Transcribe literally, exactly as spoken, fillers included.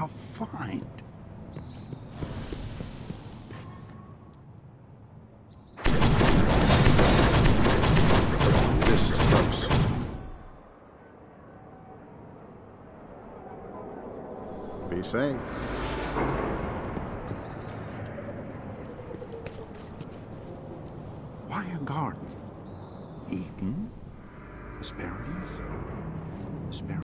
I'll find. This is close. Be safe. Why a garden? Eden? Asparagus? Asparagus?